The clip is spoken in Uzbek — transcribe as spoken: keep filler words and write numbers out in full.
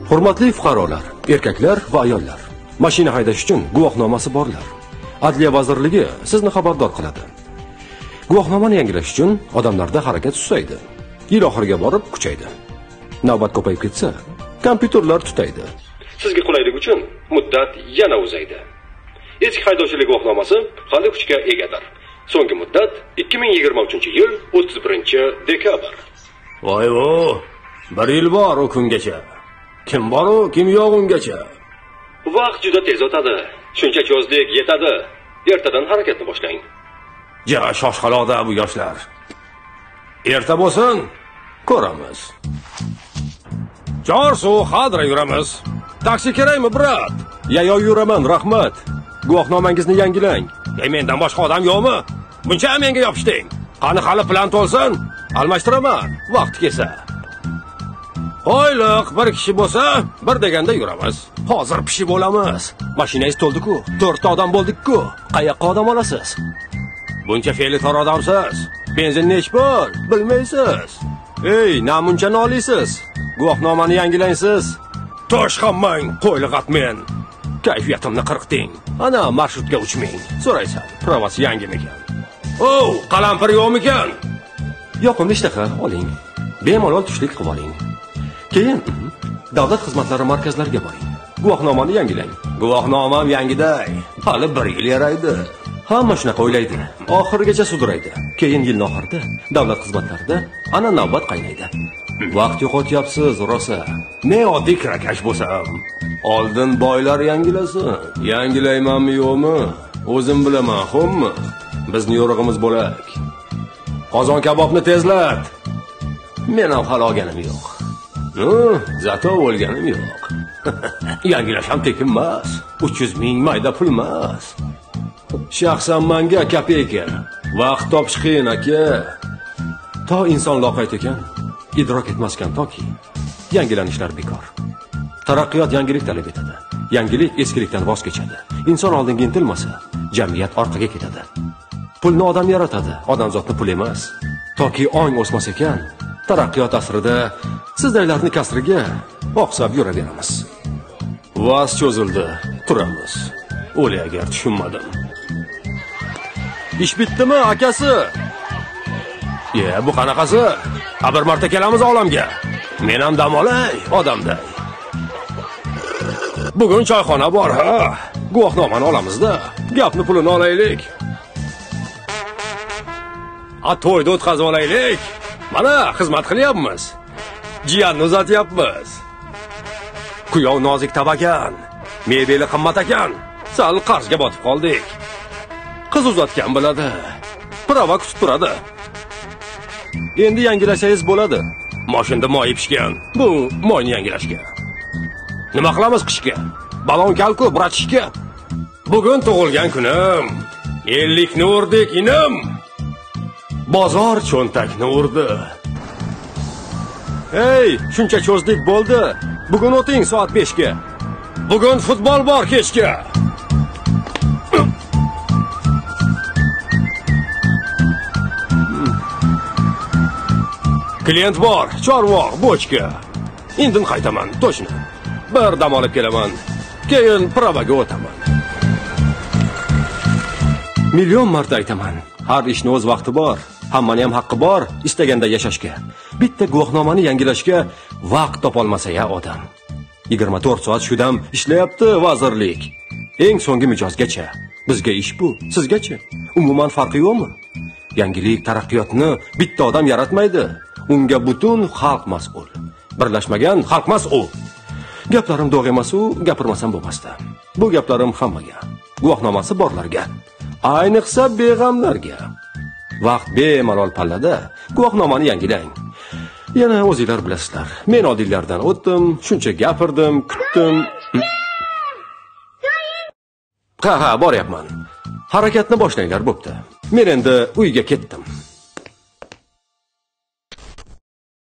Hurmatli fuqarolar, erkaklar va ayollar, mashina haydash uchun guvohnomasi borlar. Adliya vazirligi sizni xabardor qiladi. Guvohnomani yangilash uchun odamlarda harakat susaydi. Yil oxiriga borib kuchaydi. Navbat ko'payib ketsa, kompyuterlar tutaydi. Sizga qulaylik uchun muddat yana uzaydi. Eski haydovchilik guvohnomasi hali kuchga egadir. So'nggi muddat ikki ming yigirma uchinchi yil o'ttiz birinchi dekabr. Voy-vo, bir yil bor u kungacha. Kim bor u, kim yo'q ungacha. Vaqt juda tez o'tadi. Shuncha cho'zlik yetadi. Ertadan harakatni boshlang. Ja, shoshqaloqda bu yoshlar. Erta bo'lsin, ko'ramiz. Chorsu xadra yuramiz. Taksi kerakmi, brat? Yayov yuraman, rahmat. Guvohnomangizni yangilang. Ey, mendan boshqa odam yo'qmi? Buncha menga yopishding. Qani hali plan to'lsin, almashtiraman. Vaqt kelsa. Oyliq bir kishi bo'lsa, bir deganda yuramiz. Hozir pishi bo'lamiz. Mashinangiz to'ldi-ku, to'rtta odam bo'ldik-ku. Qayoqqa odam olasiz? Buncha fe'li tor odamsiz. Benzin nech pul? Bilmaysiz. Ey, namuncha nolisiz. Guvohnomani yangilaysiz. Tosh hammang, qo'ylig'at men. Kayfiyatimni qirqding. Ana marshrutga uchmang. So'raysan, pravasi yangimikan? Oh, qalampir yo'qmikan? Yoqimli ishtaha oling. Bemalol tushlik qilib oling. Keyin davlat xizmatlari markazlariga boring. Guvohnomani yangilang. Guvohnomam yangiday. Hali bir yil yaraydi. Hamma shunaqa o'ylaydi. Oxirigacha sudraydi. Keyin yil oxirida davlat xizmatlarida ana navbat qaynaydi. Vaqt yo'qotyapsiz, rosa. Men oddiy kirakash bo'lsam, oldin boylar yangilasin. Yangilaymanmi yo'qmi? O'zim bilaman, xo'pmi? Bizning yo'rig'imiz bo'lak. Qozon kabobni tezlat. Men ham hali olganim yo'q. Nu, zato o'lganim yo'q. Yangilash ham tekin emas. uch yuz ming mayda pul emas. Shaxsan menga kopeyka. Vaqt topish qiyin aka. To inson loqayd ekan, idrok etmaskan toki yangilanishlar bekor. Taraqqiyot yangilik talab etadi. Yangilik eskilikdan voz kechadi. Inson oldinga intilmasa, jamiyat orqaga ketadi. Pulni odam yaratadi, odamzodni pul emas. Toki ong o'smas ekan, taraqqiyot asrida sizdaylarni kasriga oqsab yuraveramiz. Vaz cho'zildi, turamiz. O'lay agar tushunmadim. Ish bitdimi, akasi? Ye, bu qanaqasi? Ha, bir marta kelamiz olamga. Men ham dam olay, odamday. Bugun choyxona bor, ha. Guvohnomani olamiz-da. Gapni pulini olaylik. A to'yda o'tkazib olaylik. Mana xizmat qilyapmiz. Jiyanni uzatyapmiz. Kuyov nozik tabakan, mebeli qimmat ekan. Sal qarzga botib qoldik. Qiz uzatgan biladi. Prava kutib turadi. Endi yangilashingiz bo'ladi. Mashinada moy pishgan. Bu moyni yangilashga. Nima qilamiz qishga? Balon kalku bratishga. Bugun tug'ilgan kunim. ellikni urdik inim. Bozor cho'ntakni urdi. Hey, shuncha cho'zdik bo'ldi. Bugun o'ting soat beshga. Bugun futbol bor kechga. Klient bor, chorvoq, bochka. Indin qaytaman, to'shni. Bir dam olib kelaman. Keyin pravaga o'taman. Million marta aytaman. Har ishning o'z vaqti bor. Hammaning ham haqqi bor istaganda yashashga. Bitta guvohnomani yangilashga vaqt topolmasa ya odam. yigirma to'rt soat shudam ishlayapti vazirlik. Eng so'nggi mijozgacha. Bizga ish bu, sizgachi? Umuman farqi yo'qmi? Yangilik taraqqiyotni bitta odam yaratmaydi. Unga butun xalq mas'ul. Birlashmagan xalq emas u. Gaplarim do'g'ri emas u, gapirmasam bo'lmasdi. Bu gaplarim hammaga, guvohnomasi borlarga, ayniqsa beg'amlarga. Vaqt bemalol pallada, guvohnomani yangilang. Yana o'zingizlar bilasizlar. Men oddiylardan o'tdim, shuncha gapirdim, kutdim. Ha, ha, boryapman. Harakatni boshlanglar bo'pti. Men endi uyga ketdim.